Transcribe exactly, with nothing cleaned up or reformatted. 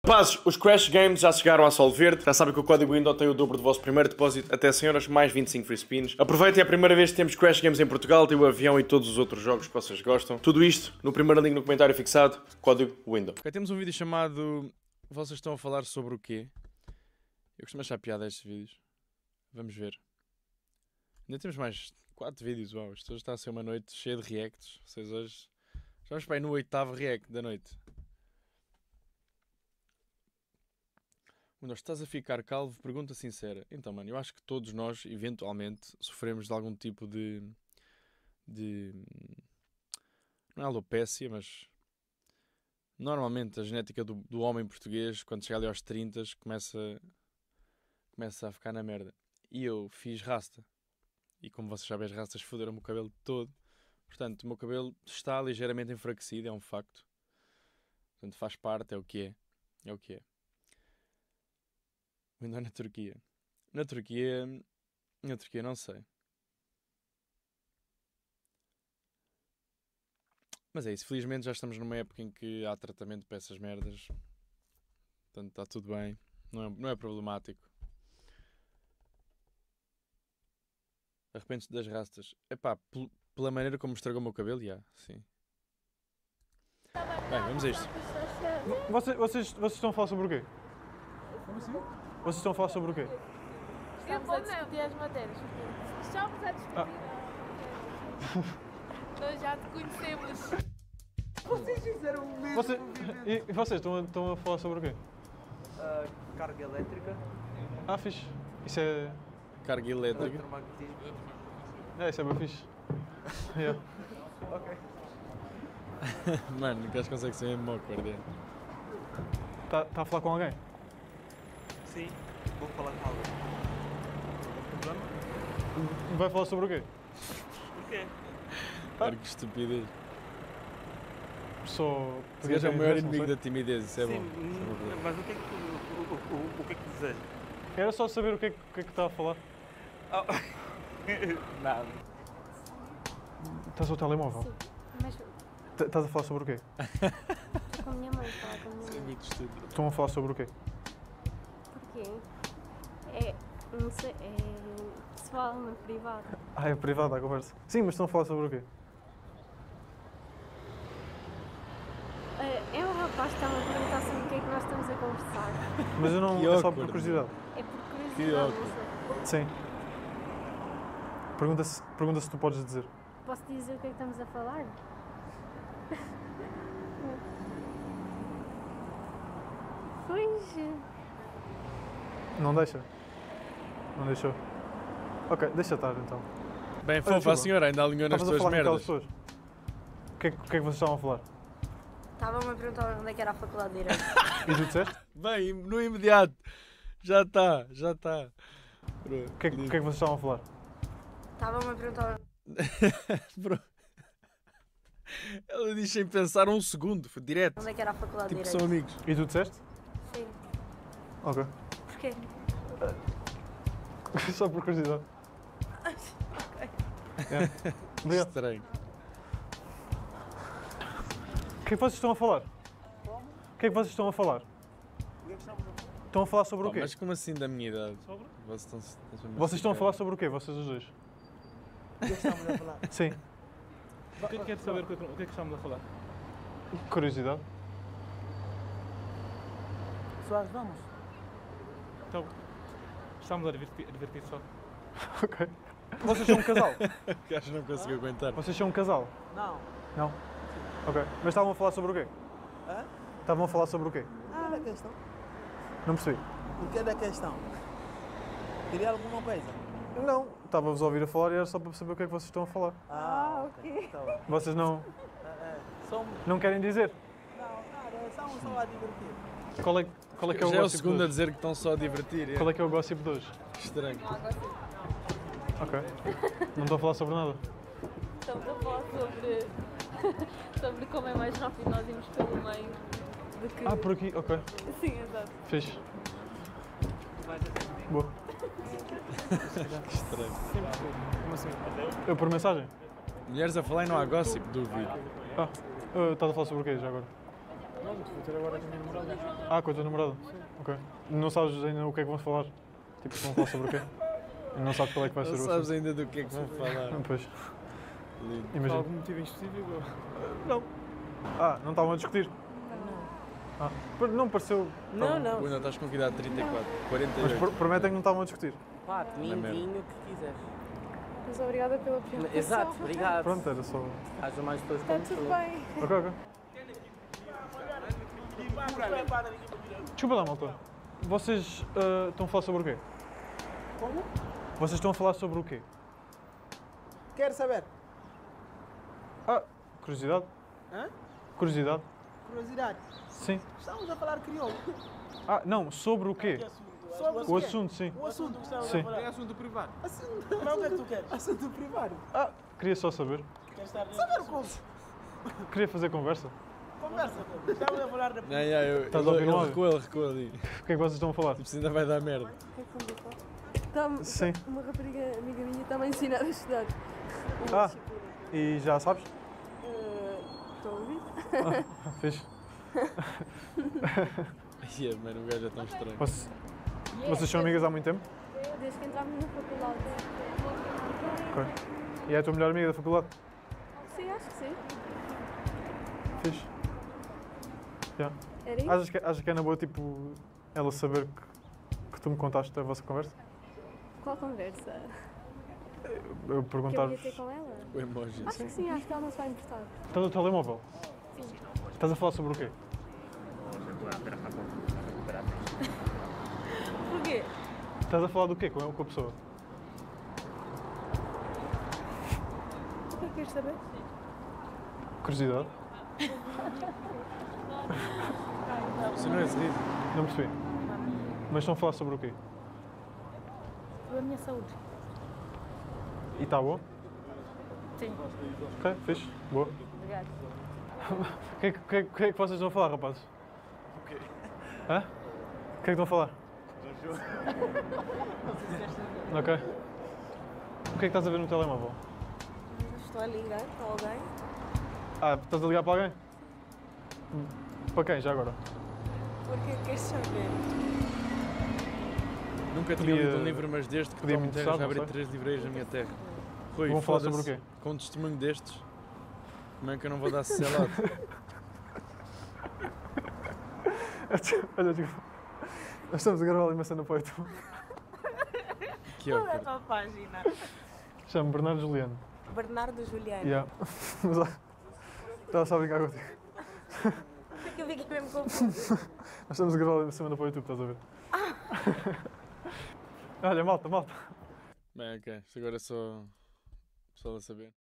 Rapazes, os Crash Games já chegaram à Sol Verde. Já sabem que o código Window tem o dobro do vosso primeiro depósito até cem euros, mais vinte e cinco free spins. Aproveitem, é a primeira vez que temos Crash Games em Portugal, tem o avião e todos os outros jogos que vocês gostam. Tudo isto no primeiro link no comentário fixado, código Window. Ok, temos um vídeo chamado Vocês estão a falar sobre o quê? Eu costumo achar piada a estes vídeos. Vamos ver. Ainda temos mais quatro vídeos, uau. Isto hoje está a ser uma noite cheia de reacts. Vocês hoje... Já vamos para aí no oitavo react da noite. Quando estás a ficar calvo, pergunta sincera. Então, mano, eu acho que todos nós, eventualmente, sofremos de algum tipo de... de... não é alopécia, mas... normalmente a genética do, do homem português, quando chega ali aos trinta, começa... começa a ficar na merda. E eu fiz rasta. E como vocês sabem, as rastas foderam-me o cabelo todo. Portanto, o meu cabelo está ligeiramente enfraquecido, é um facto. Portanto, faz parte, é o que é. É o que é. Ainda na Turquia. Na Turquia... Na Turquia não sei. Mas é isso. Felizmente já estamos numa época em que há tratamento para essas merdas. Portanto, está tudo bem. Não é, não é problemático. Arrependo-se das rastas. Epá, pela maneira como estragou o meu cabelo, já, sim. Bem, vamos a isto. Vocês, vocês, vocês estão a falar sobre o quê? Como assim? Vocês estão a falar sobre o quê? Estamos a discutir as matérias. Estamos a discutir. Ah. Nós já te conhecemos. Vocês fizeram o mesmo Você, vídeo. e, e vocês estão a, estão a falar sobre o quê? Uh, carga elétrica. Ah, fixe. Isso é... Carga elétrica. Eletromagnetismo. É, isso é bem fixe. Yeah. Ok. Mano, o gajo consegue ser mesmo awkward, é. Está tá a falar com alguém? Sim, vou falar com alguém. Algum problema? Vai falar sobre o quê? Porquê? Claro, que estupidez. Só... Esse gajo é o maior inimigo da timidez, isso é Sim, bom. Isso é bom. mas o que é que, o, o, o, o que, é que deseja? Era só saber o que é que, o que, é que está a falar. Oh. Nada. Estás ao telemóvel? Sim, mas Estás a falar sobre o quê? estou com a minha mãe, falar com a minha mãe. Estão a falar sobre o quê? Porquê? É, não sei, é pessoal, no privado. Ah, é privada a conversa. Sim, mas estão a falar sobre o quê? É, é um rapaz que está-me a perguntar sobre o que é que nós estamos a conversar. Mas eu não... Que é só por awkward. curiosidade. É por Que curiosidade, ótimo. não sei. Sim. Pergunta se, pergunta se tu podes dizer. Posso dizer o que é que estamos a falar? Pois... Não deixa? Não deixou? Ok, deixa estar então. Bem, Olha, fofa, a desculpa. senhora ainda alinhou nas Estavas a tuas falar com aquelas merdas. pessoas. O que, é, que- o que é que vocês estavam a falar? Estava-me a perguntar onde é que era a faculdade de Direito. E tu disseste? Bem, no imediato. Já está, já está. O que, é, que- o que é que vocês estavam a falar? Estava-me a perguntar... Bro. Ela diz sem pensar um segundo, foi direto. Onde é que era a faculdade Tipo, de são Direito? amigos. E tu disseste? Sim. Ok. Porquê? Só por curiosidade. Ok. Yeah. Obrigado. Estranho. O que é que vocês estão a falar? Como? O que é que vocês estão a falar? O que é que estamos a falar? Estão a falar sobre Oh, o quê? mas como assim da minha idade? Sobre? Vocês estão, estão Vocês estão a falar sobre o quê, vocês os dois? O que é que estamos a falar? Sim. O que é que quer saber o que, o que é que estamos a falar? Curiosidade. Soares, vamos. Então, estamos a divertir, a divertir só. Ok. Vocês são um casal? O gajo não conseguiu aguentar. Vocês são um casal? Não. Não? Ok. Mas estavam a falar sobre o quê? Hã? Estavam a falar sobre o quê? O que é da questão? Não percebi. O que é da questão? Queria alguma coisa? Não. Estava-vos a ouvir a falar e era só para saber o que é que vocês estão a falar. Ah, ok. Tá bom. Vocês não, É, é, somos... não querem dizer? Não, nada, estamos só a divertir. Qual é, qual é que é o Já é o gossip de segundo a hoje? dizer que estão só a divertir. Qual é que é o gossip de hoje? Estranho. Ok. Não estou a falar sobre nada. Estamos a falar sobre, sobre como é mais rápido nós irmos pelo meio do que... Ah, por aqui, ok. Sim, exato. Fixe. Boa. Que estranho. Como assim? Eu por mensagem? Mulheres a falar e não há gossip, duvido. Ah, uh, estás a falar sobre o quê já agora? Pronto, vou ter agora com a minha namorada. Ah, com a tua namorada? Ok. Não sabes ainda o que é que vão falar? Tipo, vão falar sobre o quê? E não sabes qual é que vai Não ser o sabes assunto? ainda do que é que vão falar. Pois, Lindo. Por imagina. algum motivo em específico? Não. Ah, não estavam a discutir? Ah, por- não pareceu... Não, não. Ui, não estás com que idade? trinta e quatro, quarenta e Mas oito. pro- prometem que não estavam a discutir. Pá, vinho, merda. vinho, o que quiseres. Mas obrigada pela preocupação. Exato, obrigado. Pronto, era só... Haja mais pessoas Está como tudo tu. bem. Ok, ok. Desculpa lá, malta. Vocês ah, estão a falar sobre o quê? Como? Vocês estão a falar sobre o quê? Quero saber. Ah, curiosidade. Hã? Curiosidade. Curiosidade. Sim. Estamos a falar crioulo. Ah, não, sobre o quê? Sobre O assunto, sim. O assunto que estamos Sim. a falar. É assunto privado. Assunto. Mas o que é que tu queres? Assunto privado. Ah, queria só saber. Queres estar Saber como? Queria fazer conversa. Conversa. Estamos a falar da... Não, yeah, eu, Estás ele, a ouvir ele no áudio? recua, ele recua ali. O que é que vocês estão a falar? Tipo, se ainda vai dar merda. O que é que estamos a falar? Tá, Sim. Uma rapariga amiga minha está-me a ensinar a estudar. Ah. Uma disciplina. E já sabes? Eh, Estou a ouvir? Ah, fixe. Yeah, mano, o gajo é tão estranho. Vocês, vocês são amigas há muito tempo? Desde que entramos na faculdade. Ok. E é a tua melhor amiga da faculdade? Sim, acho que sim. Fixe. Yeah. Era isso? Achas que, achas que é na boa, tipo, ela saber que, que tu me contaste a vossa conversa? Qual conversa? Eu Que eu ia perguntar-vos... ter com ela? O emoji. Acho que sim, acho que ela não se vai importar. Estás no telemóvel? Estás a falar sobre o quê? Porquê? Estás a falar do quê com, com a pessoa? O que é que queres saber? Curiosidade? Você não é esse riso? Não percebi. Mas estão a falar sobre o quê? Pela minha saúde. E está boa? Sim. Ok, fixe. Boa. Obrigada. O que, é que- o que, é que- o que é que vocês estão a falar, rapazes? O quê? Hã? O que é que estão a falar? Ok. O que é que estás a ver no telemóvel? Estou a ligar para alguém. Ah, estás a ligar para alguém? Para quem, já agora? Porque queres saber? Nunca tinha Podia- lido um livro, mas desde que podia tomo me terra interessar, já não abri sei. três livrarias na minha terra. Rui, Vão falar sobre foda-se, o quê? com um testemunho destes, como é que eu não vou dar selado? Olha, tipo, nós estamos a gravar ali uma cena para o YouTube. Que é o Qual é a que tua página? Chamo Bernardo Juliano. Bernardo Juliano. Yeah. Mas, ó, estava só a brincar contigo. Por que eu fiquei mesmo confuso? Nós estamos a gravar ali uma semana para o YouTube, estás a ver? Olha, malta, malta. Bem, ok, isto agora é só, só a saber.